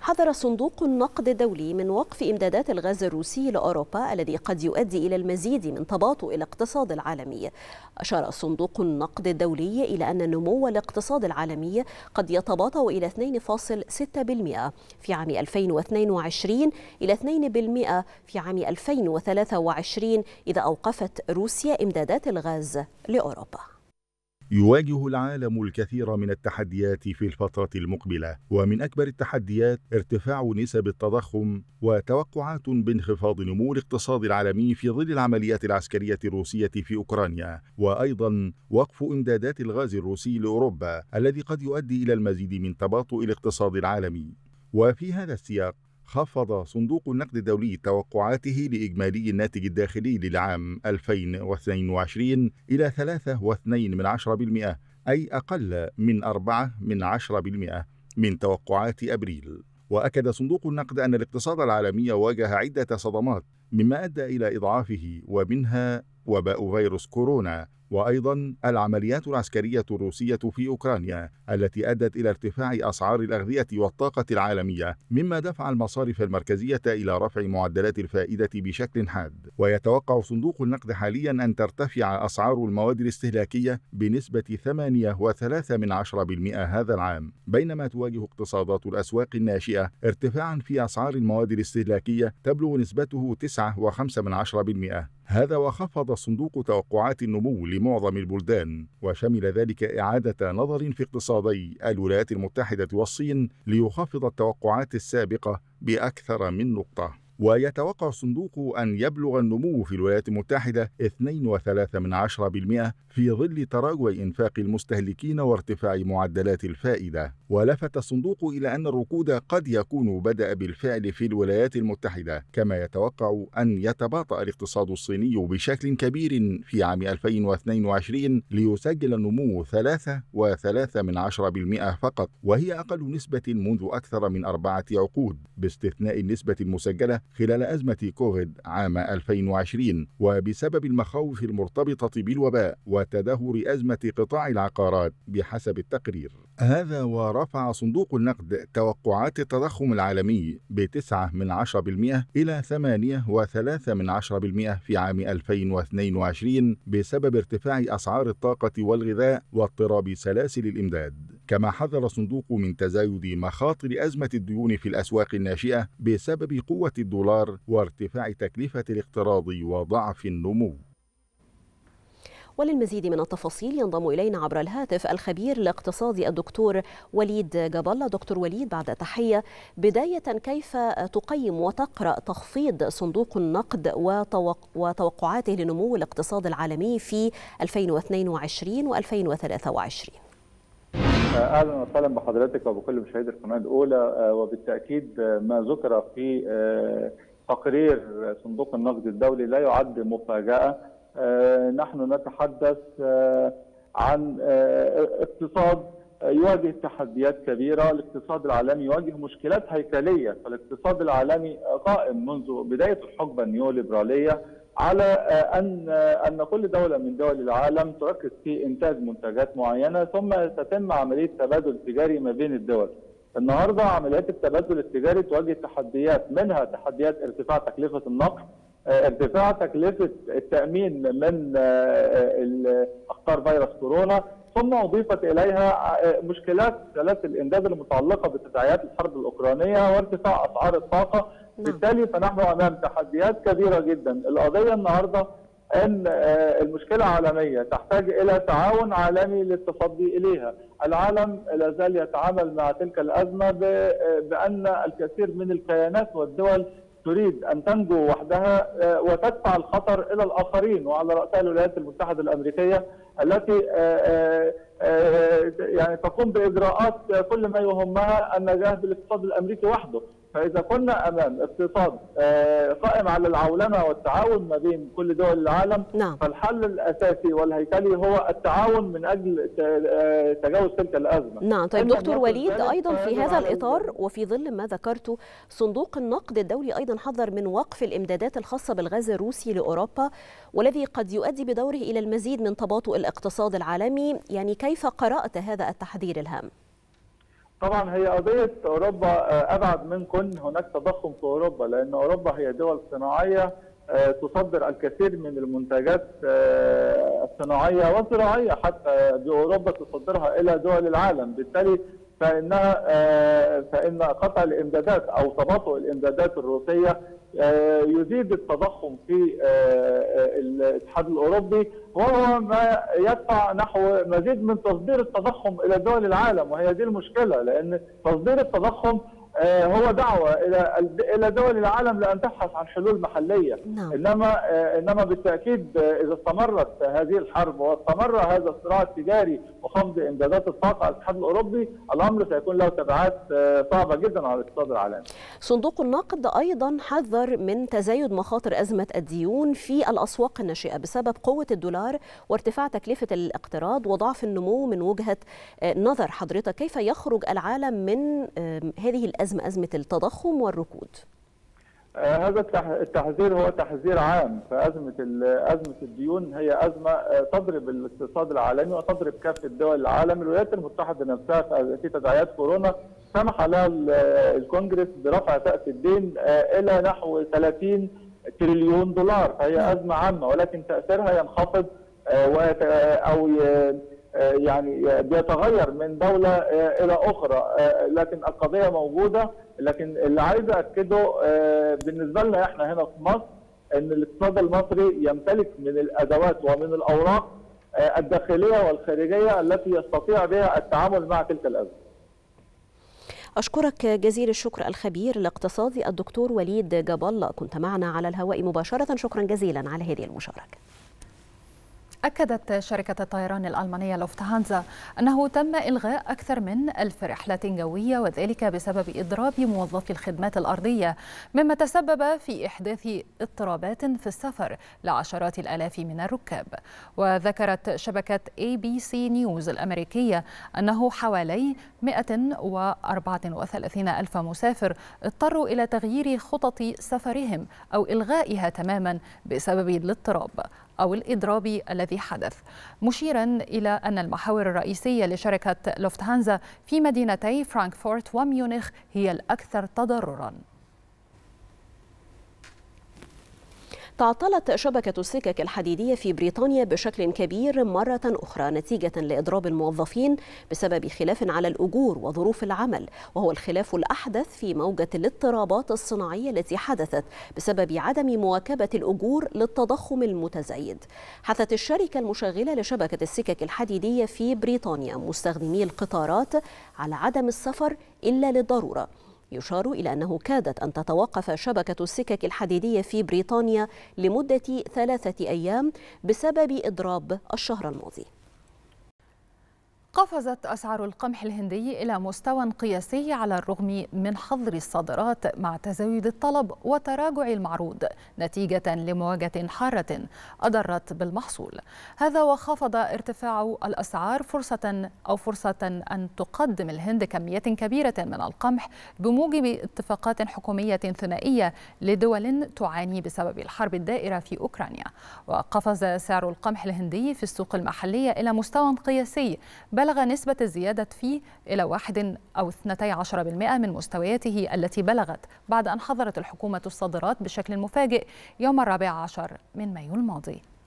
حذر صندوق النقد الدولي من وقف إمدادات الغاز الروسي لأوروبا الذي قد يؤدي إلى المزيد من تباطؤ الاقتصاد العالمي. أشار صندوق النقد الدولي إلى أن نمو الاقتصاد العالمي قد يتباطأ إلى 2.6% في عام 2022 إلى 2% في عام 2023 إذا أوقفت روسيا إمدادات الغاز لأوروبا. يواجه العالم الكثير من التحديات في الفترة المقبلة، ومن أكبر التحديات ارتفاع نسب التضخم وتوقعات بانخفاض نمو الاقتصاد العالمي في ظل العمليات العسكرية الروسية في أوكرانيا، وأيضا وقف إمدادات الغاز الروسي لأوروبا الذي قد يؤدي إلى المزيد من تباطؤ الاقتصاد العالمي. وفي هذا السياق خفض صندوق النقد الدولي توقعاته لإجمالي الناتج الداخلي للعام 2022 إلى 3.2%، أي أقل من 4% من توقعات أبريل. وأكد صندوق النقد أن الاقتصاد العالمي واجه عدة صدمات مما أدى إلى إضعافه، ومنها وباء فيروس كورونا، وأيضا العمليات العسكرية الروسية في أوكرانيا التي أدت إلى ارتفاع أسعار الأغذية والطاقة العالمية، مما دفع المصارف المركزية إلى رفع معدلات الفائدة بشكل حاد. ويتوقع صندوق النقد حاليا أن ترتفع أسعار المواد الاستهلاكية بنسبة 8.3% هذا العام، بينما تواجه اقتصادات الأسواق الناشئة ارتفاعا في أسعار المواد الاستهلاكية تبلغ نسبته 9.5%. هذا وخفض الصندوق توقعات النمو لمعظم البلدان، وشمل ذلك إعادة نظر في اقتصادي الولايات المتحدة والصين ليخفض التوقعات السابقة بأكثر من نقطة. ويتوقع الصندوق أن يبلغ النمو في الولايات المتحدة 2.3% في ظل تراجع إنفاق المستهلكين وارتفاع معدلات الفائدة. ولفت الصندوق إلى أن الركود قد يكون بدأ بالفعل في الولايات المتحدة، كما يتوقع أن يتباطأ الاقتصاد الصيني بشكل كبير في عام 2022 ليسجل النمو 3.3% فقط، وهي أقل نسبة منذ أكثر من 4 عقود، باستثناء النسبة المسجلة خلال أزمة كوفيد عام 2020 وبسبب المخاوف المرتبطة بالوباء وتدهور أزمة قطاع العقارات بحسب التقرير. هذا ورفع صندوق النقد توقعات التضخم العالمي ب9% إلى 8.3% في عام 2022 بسبب ارتفاع أسعار الطاقة والغذاء واضطراب سلاسل الإمداد. كما حذر الصندوق من تزايد مخاطر أزمة الديون في الأسواق الناشئة بسبب قوة الدولار وارتفاع تكلفة الاقتراض وضعف النمو. وللمزيد من التفاصيل ينضم إلينا عبر الهاتف الخبير الاقتصادي الدكتور وليد جاب الله. دكتور وليد، بعد تحية، بداية كيف تقيم وتقرأ تخفيض صندوق النقد وتوقعاته لنمو الاقتصاد العالمي في 2022 و2023؟ اهلا وسهلا بحضرتك وبكل مشاهدي القناه الاولى. وبالتاكيد ما ذكر في تقرير صندوق النقد الدولي لا يعد مفاجاه. نحن نتحدث عن اقتصاد يواجه تحديات كبيره، الاقتصاد العالمي يواجه مشكلات هيكليه، فالاقتصاد العالمي قائم منذ بدايه الحقبه النيوليبراليه على ان كل دوله من دول العالم تركز في انتاج منتجات معينه ثم تتم عمليه تبادل تجاري ما بين الدول. النهارده عمليات التبادل التجاري تواجه تحديات، منها تحديات ارتفاع تكلفه النقل، ارتفاع تكلفه التامين من اخطار فيروس كورونا، ثم اضيفت اليها مشكلات سلاسل الامداد المتعلقه بتداعيات الحرب الاوكرانيه وارتفاع اسعار الطاقه. بالتالي فنحن امام تحديات كبيره جدا. القضيه النهارده ان المشكله عالميه تحتاج الى تعاون عالمي للتصدي اليها. العالم لا زال يتعامل مع تلك الازمه بان الكثير من الكيانات والدول تريد ان تنجو وحدها وتدفع الخطر الى الاخرين، وعلى راسها الولايات المتحده الامريكيه التي يعني تقوم باجراءات كل ما يهمها النجاه بالاقتصاد الامريكي وحده. فإذا كنا أمام اقتصاد قائم على العولمة والتعاون ما بين كل دول العالم، فالحل الأساسي والهيكلي هو التعاون من أجل تجاوز تلك الأزمة. نعم. طيب دكتور وليد، أيضا في هذا الإطار وفي ظل ما ذكرته، صندوق النقد الدولي أيضا حذر من وقف الإمدادات الخاصة بالغاز الروسي لأوروبا، والذي قد يؤدي بدوره إلى المزيد من تباطؤ الاقتصاد العالمي. يعني كيف قرأت هذا التحذير الهام؟ طبعا هي قضية أوروبا أبعد من كون هناك تضخم في أوروبا، لأن أوروبا هي دول صناعية تصدر الكثير من المنتجات الصناعية والزراعية حتى أوروبا تصدرها إلى دول العالم، بالتالي فإن قطع الإمدادات أو تباطؤ الإمدادات الروسية يزيد التضخم في الاتحاد الأوروبي، وهو ما يدفع نحو مزيد من تصدير التضخم إلى دول العالم. وهي دي المشكلة، لأن تصدير التضخم هو دعوة إلى دول العالم لأن تبحث عن حلول محلية. إنما بالتأكيد إذا استمرت هذه الحرب واستمر هذا الصراع التجاري وخفض إمدادات الطاقة على الاتحاد الأوروبي، الأمر سيكون له تبعات صعبة جدا على الاقتصاد العالمي. صندوق النقد أيضا حذر من تزايد مخاطر أزمة الديون في الأسواق الناشئة بسبب قوة الدولار وارتفاع تكلفة الاقتراض وضعف النمو. من وجهة نظر حضرتك كيف يخرج العالم من هذه الأزمة، أزمة التضخم والركود؟ هذا التحذير هو تحذير عام، فأزمة الديون هي أزمة تضرب الاقتصاد العالمي وتضرب كافة دول العالم. الولايات المتحدة نفسها في تداعيات كورونا سمح لها الكونجرس برفع سقف الدين إلى نحو 30 تريليون دولار، فهي أزمة عامة ولكن تأثيرها ينخفض أو يعني بيتغير من دولة إلى أخرى، لكن القضية موجودة. لكن اللي عايز أكده بالنسبة لنا إحنا هنا في مصر إن الاقتصاد المصري يمتلك من الأدوات ومن الأوراق الداخلية والخارجية التي يستطيع بها التعامل مع تلك الأزمة. أشكرك جزيل الشكر الخبير الاقتصادي الدكتور وليد جاب الله، كنت معنا على الهواء مباشرة. شكرا جزيلا على هذه المشاركة. أكدت شركة الطيران الألمانية لوفتهانزا أنه تم إلغاء أكثر من 1000 رحلات جوية، وذلك بسبب إضراب موظفي الخدمات الأرضية، مما تسبب في إحداث اضطرابات في السفر لعشرات الآلاف من الركاب. وذكرت شبكة ABC نيوز الأمريكية أنه حوالي 134 ألف مسافر اضطروا إلى تغيير خطط سفرهم أو إلغائها تماما بسبب الاضطراب أو الإضراب الذي حدث، مشيرا إلى أن المحاور الرئيسية لشركة لوفتهانزا في مدينتي فرانكفورت وميونخ هي الأكثر تضررا. تعطلت شبكة السكك الحديدية في بريطانيا بشكل كبير مرة أخرى نتيجة لإضراب الموظفين بسبب خلاف على الأجور وظروف العمل، وهو الخلاف الأحدث في موجة الاضطرابات الصناعية التي حدثت بسبب عدم مواكبة الأجور للتضخم المتزايد. حثت الشركة المشغلة لشبكة السكك الحديدية في بريطانيا مستخدمي القطارات على عدم السفر إلا للضرورة. يشار إلى أنه كادت أن تتوقف شبكة السكك الحديدية في بريطانيا لمدة 3 أيام بسبب إضراب الشهر الماضي. قفزت أسعار القمح الهندي إلى مستوى قياسي على الرغم من حظر الصادرات مع تزايد الطلب وتراجع المعروض نتيجة لمواجهة حارة أضرت بالمحصول. هذا وخفض ارتفاع الأسعار فرصة أن تقدم الهند كميات كبيرة من القمح بموجب اتفاقات حكومية ثنائية لدول تعاني بسبب الحرب الدائرة في أوكرانيا. وقفز سعر القمح الهندي في السوق المحلية إلى مستوى قياسي بلغ نسبة الزيادة فيه إلى 1 أو 12% من مستوياته التي بلغت بعد أن حظرت الحكومة الصادرات بشكل مفاجئ يوم 14 من مايو الماضي.